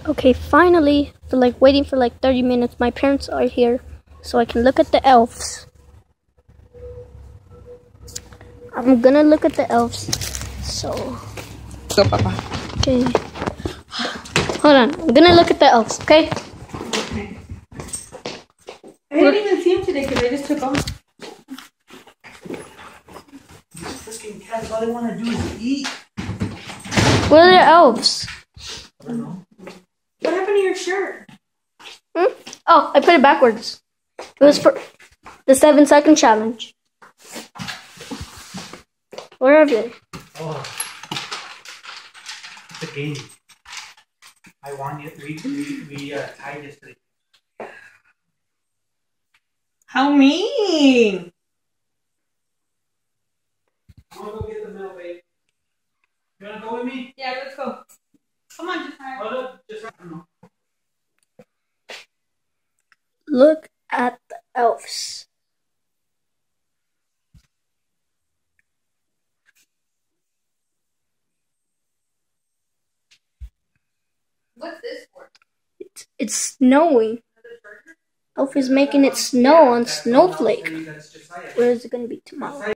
Okay, finally, after like waiting for like 30 minutes, my parents are here, so I can look at the elves. I'm gonna look at the elves. So, go, Papa. Okay. Hold on. I'm gonna look at the elves. Okay. Okay. I didn't even see him today because I just took off. These freaking cats, all they want to do is eat. Where are the elves? I don't know. What happened to your shirt? Oh, I put it backwards. It was for the 7-second challenge. Where are they? Oh. It's a game. I won it. We tied yesterday. How mean! I want to go get the mail, babe. You want to go with me? Yeah, let's go. Come on, just hire. Hold up. Just, I don't know. Look at the elves. What's this for? It's snowing. Elf is making it snow on Snowflake. Where is it gonna be tomorrow?